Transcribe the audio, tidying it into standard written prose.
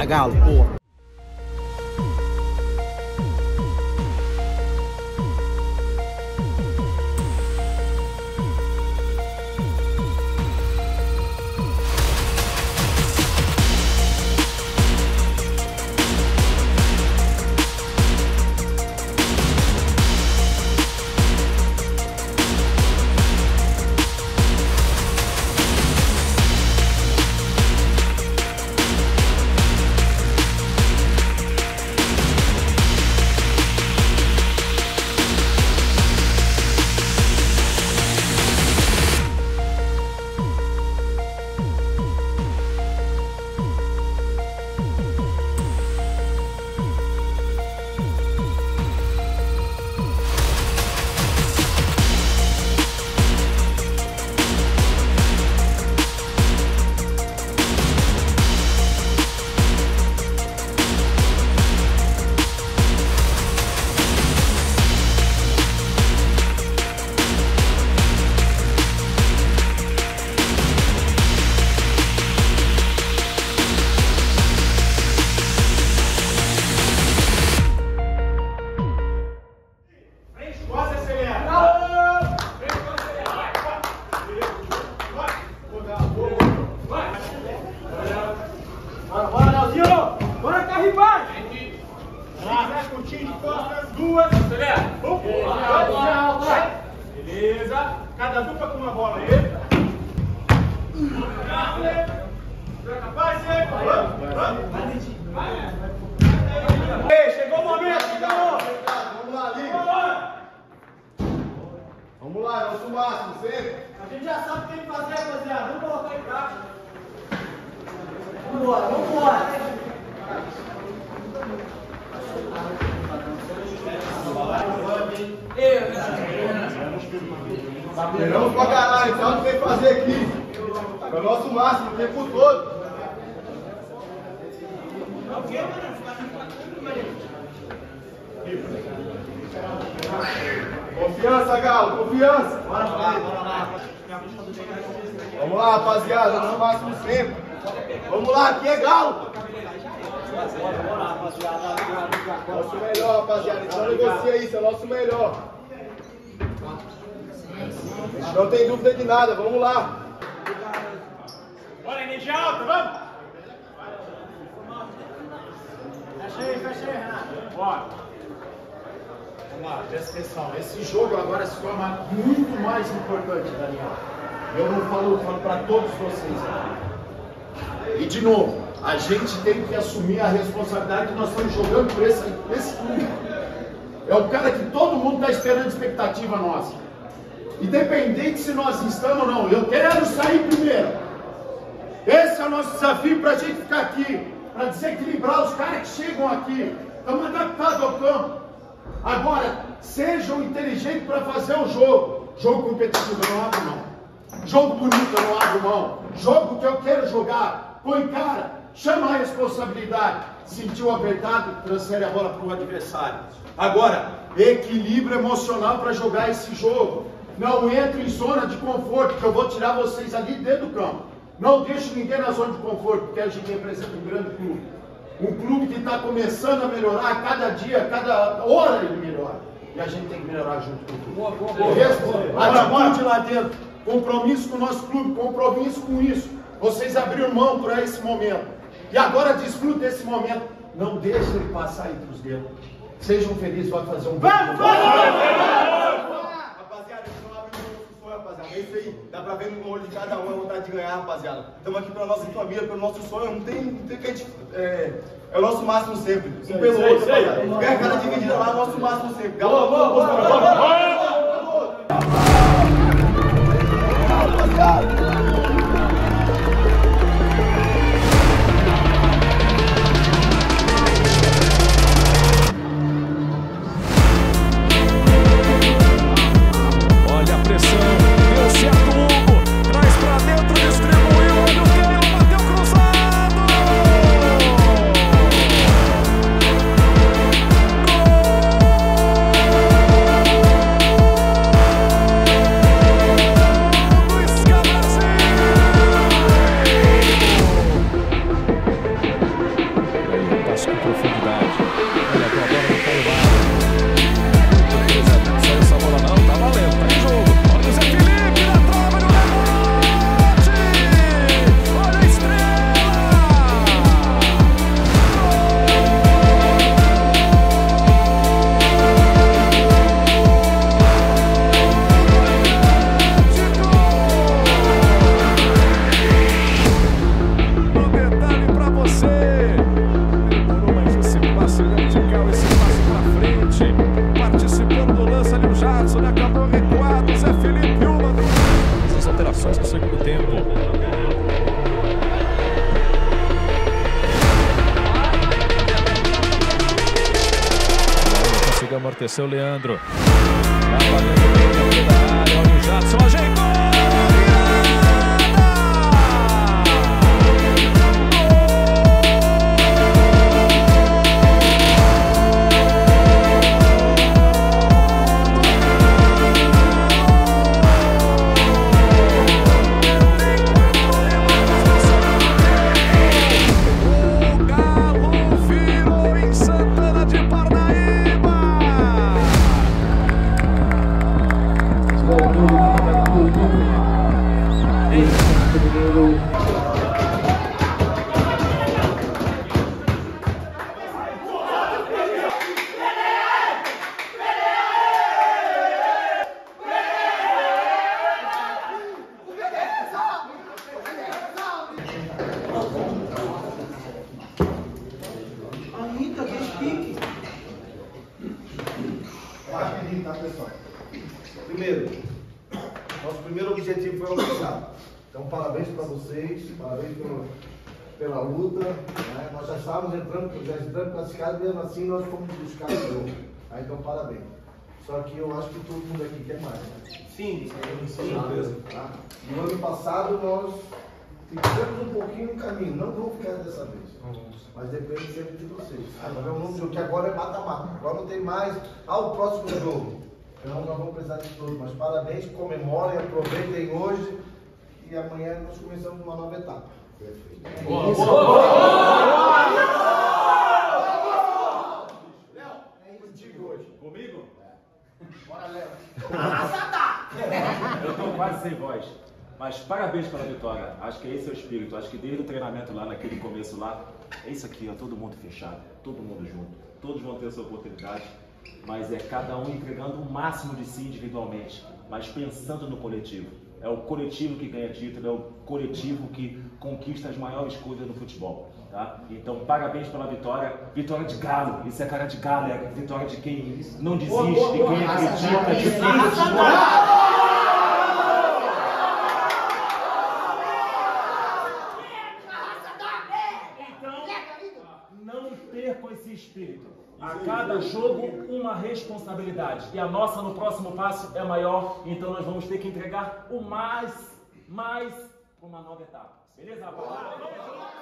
Galo, porra. Beleza. Cada dupla com uma bola aí. Chegou o momento, chegou. Vamos lá, Liga. Vamos lá, nosso máximo, sempre. A gente já sabe o que tem que fazer, rapaziada. Vamos colocar em prática. Vambora, vambora. Esperamos pra caralho, sabe o que tem que fazer aqui? É o nosso máximo, o tempo todo. Confiança, Galo, confiança. Bora lá. Vamos lá, rapaziada, nosso máximo sempre. Vamos lá, aqui é Galo. Nosso melhor, rapaziada. Então negocia isso, é o nosso melhor. Não tem dúvida de nada, vamos lá. Bora, energia alta, vamos. Fecha aí, Renato. Bora. Vamos lá, presta atenção. Esse jogo agora se torna muito mais importante, Daniel. Eu não falo para todos vocês aqui. E de novo, a gente tem que assumir a responsabilidade que nós estamos jogando por esse clube. É o cara que todo mundo está esperando expectativa nossa. Independente se nós estamos ou não, eu quero sair primeiro. Esse é o nosso desafio para a gente ficar aqui, para desequilibrar os caras que chegam aqui. Estamos adaptados ao campo. Agora, sejam inteligentes para fazer o jogo. Jogo competitivo eu não abro mão. Jogo bonito eu não abro mão. Jogo que eu quero jogar. Põe cara, chama a responsabilidade. Sentiu apertado, transfere a bola para o adversário. Agora, equilíbrio emocional para jogar esse jogo. Não entre em zona de conforto, que eu vou tirar vocês ali dentro do campo. Não deixe ninguém na zona de conforto, porque a gente representa um grande clube. Um clube que está começando a melhorar a cada dia, a cada hora ele melhora. E a gente tem que melhorar junto com o clube. O resto, atitude lá dentro, compromisso com o nosso clube, compromisso com isso. Vocês abriram mão por esse momento. E agora desfrutem desse momento. Não deixe ele passar entre os dedos. Sejam felizes, vai fazer um bom jogo. Rapaziada, é isso aí, dá pra ver no olho de cada um a vontade de ganhar, rapaziada. Estamos aqui pela nossa família, pelo nosso sonho, não tem que a gente. É o nosso máximo sempre. Um pelo outro, rapaziada. Ganha cada dividida lá, nosso máximo sempre. Galo, rapaziada. Conseguiu amortecer o Leandro. Tá valendo da área. Olha o Jadson, ajeitou! Rapidinho, tá, pessoal? Primeiro, nosso primeiro objetivo foi alcançado. Então, parabéns para vocês, parabéns pela luta. Né? Nós já estávamos entrando classificados, mesmo assim nós fomos buscar o jogo. Então, parabéns. Só que eu acho que todo mundo aqui quer mais, né? Sim, certeza. Tá? No ano passado nós ficamos um pouquinho no caminho, não vamos ficar dessa vez. Mas depende sempre de vocês. Agora é um novo jogo, que agora é mata-mata. Agora não tem mais. O próximo jogo. Então nós vamos precisar de tudo. Mas parabéns, comemorem, aproveitem hoje. E amanhã nós começamos uma nova etapa. Perfeito. Boa, boa, boa! Léo, é contigo hoje. Comigo? Bora, Léo. Eu estou quase sem voz. Mas parabéns pela vitória. Acho que esse é o espírito. Acho que desde o treinamento lá, naquele começo lá, é isso aqui, ó, todo mundo fechado, todo mundo junto. Todos vão ter a sua oportunidade, mas é cada um entregando o máximo de si individualmente, mas pensando no coletivo. É o coletivo que ganha título, é o coletivo que conquista as maiores coisas no futebol. Tá? Então, parabéns pela vitória. Vitória de galo, isso é cara de galo, é vitória de quem não desiste, de quem acredita, de quem... Não percam esse espírito. A cada jogo, uma responsabilidade. E a nossa no próximo passo é maior. Então nós vamos ter que entregar o mais para uma nova etapa. Beleza, rapaziada?